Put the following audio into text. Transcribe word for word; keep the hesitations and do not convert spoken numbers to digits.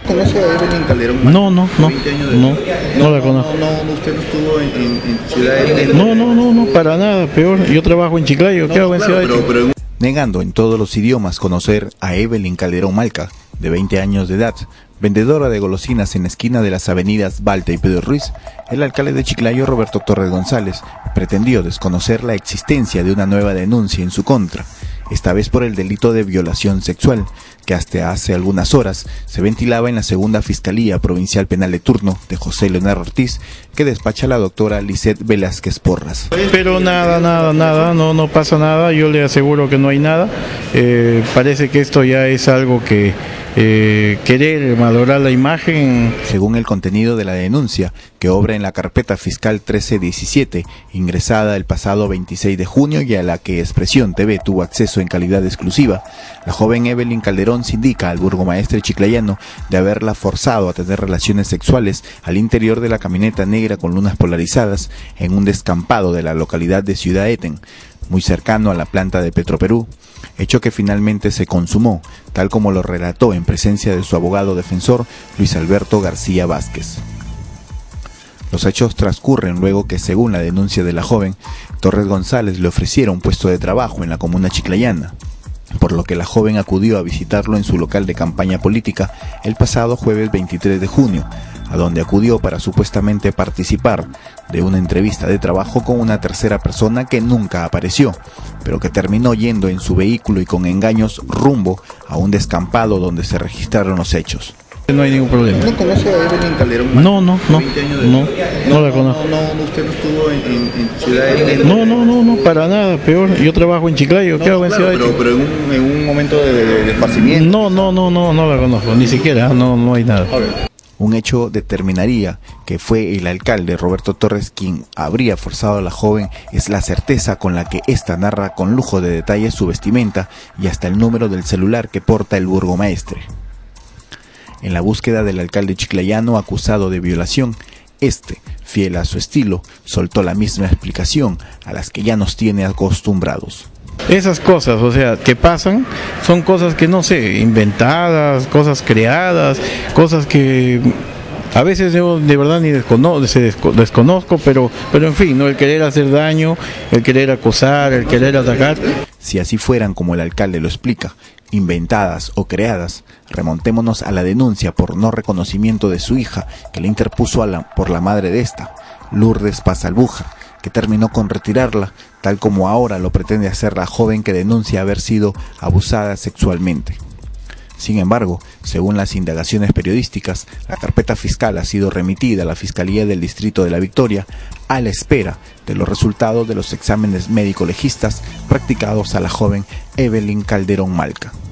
¿Conoce a Evelyn Calderón? No, no, no, veinte años de no, edad. no, no la conozco. No, no, usted no estuvo en, en, en Ciudad de... No, no, no, no, para nada, peor. Yo trabajo en Chiclayo, no, ¿qué hago en claro, Ciudad de pero, Chiclayo? pero... Negando en todos los idiomas conocer a Evelyn Calderón Malca, de veinte años de edad, vendedora de golosinas en la esquina de las avenidas Balta y Pedro Ruiz, el alcalde de Chiclayo, Roberto Torres González, pretendió desconocer la existencia de una nueva denuncia en su contra, esta vez por el delito de violación sexual, que hasta hace algunas horas se ventilaba en la segunda Fiscalía Provincial Penal de turno de José Leonardo Ortiz, que despacha la doctora Lisette Velázquez Porras. Pero nada, nada, nada, no, no pasa nada, yo le aseguro que no hay nada. Eh, parece que esto ya es algo que eh, querer valorar la imagen. Según el contenido de la denuncia, que obra en la carpeta fiscal trece diecisiete, ingresada el pasado veintiséis de junio y a la que Expresión T V tuvo acceso en calidad exclusiva, la joven Evelyn Calderón se indica al burgomaestre chiclayano de haberla forzado a tener relaciones sexuales al interior de la camioneta negra con lunas polarizadas en un descampado de la localidad de Ciudad Eten, muy cercano a la planta de Petroperú, hecho que finalmente se consumó, tal como lo relató en presencia de su abogado defensor Luis Alberto García Vázquez. Los hechos transcurren luego que, según la denuncia de la joven, Torres González le ofreciera un puesto de trabajo en la comuna chiclayana, por lo que la joven acudió a visitarlo en su local de campaña política el pasado jueves veintitrés de junio, a donde acudió para supuestamente participar de una entrevista de trabajo con una tercera persona que nunca apareció, pero que terminó yendo en su vehículo y con engaños rumbo a un descampado donde se registraron los hechos. No hay ningún problema. ¿No conoce a Evelyn Calderón? No, no, no, veinte años de no, edad. no la conozco. No, no, usted no estuvo en, en, en Ciudad de... No, no, no, no, para nada, peor. Yo trabajo en Chiclayo, ¿qué No, hago en claro, Ciudad de pero, Chiclayo? pero en un, en un momento de, de, de esparcimiento. No, no, no, no, no la conozco, ni siquiera, no, no hay nada. Un hecho determinaría que fue el alcalde Roberto Torres quien habría forzado a la joven es la certeza con la que ésta narra con lujo de detalles su vestimenta y hasta el número del celular que porta el burgomaestre. En la búsqueda del alcalde chiclayano acusado de violación, este, fiel a su estilo, soltó la misma explicación a las que ya nos tiene acostumbrados. Esas cosas, o sea, que pasan, son cosas que no sé, inventadas, cosas creadas, cosas que a veces yo de verdad ni desconozco, desconozco, pero, pero en fin, ¿no? El querer hacer daño, el querer acosar, el querer atacar. Si así fueran como el alcalde lo explica, inventadas o creadas, remontémonos a la denuncia por no reconocimiento de su hija que le interpuso a la, por la madre de esta, Lourdes Pazalbuja, que terminó con retirarla, tal como ahora lo pretende hacer la joven que denuncia haber sido abusada sexualmente. Sin embargo, según las indagaciones periodísticas, la carpeta fiscal ha sido remitida a la Fiscalía del Distrito de La Victoria a la espera de los resultados de los exámenes médico-legistas practicados a la joven Evelyn Calderón Malca.